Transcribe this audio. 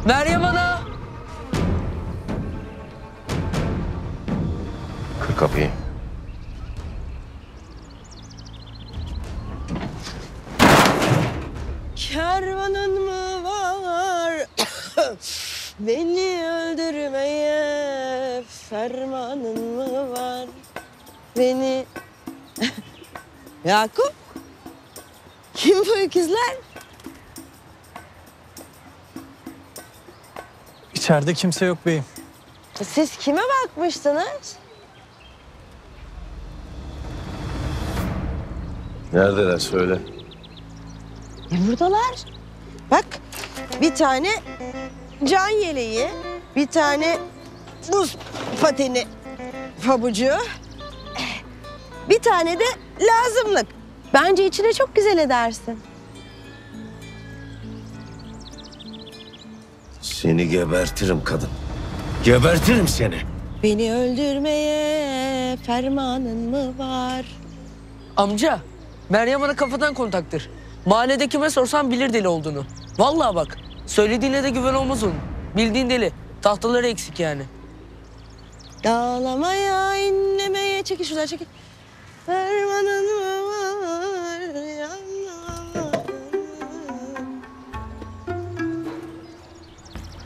Meryem Ana! Kır kapıyı. Kervanın mı var beni öldürmeye, fermanın mı var beni... Yakup, kim bu öküzler? İçeride kimse yok beyim. Siz kime bakmıştınız? Neredeler söyle. Buradalar. Bak, bir tane can yeleği, bir tane buz pateni pabucu, bir tane de lazımlık. Bence içine çok güzel edersin. Seni gebertirim kadın. Gebertirim seni. Beni öldürmeye fermanın mı var? Amca, Meryem Ana kafadan kontaktır. Mahallede kime sorsan bilir deli olduğunu. Vallahi bak, söylediğine de güven olmaz onun. Bildiğin deli, tahtaları eksik yani. Dağlamaya, inlemeye, çekil şuradan çekil. Fermanın mı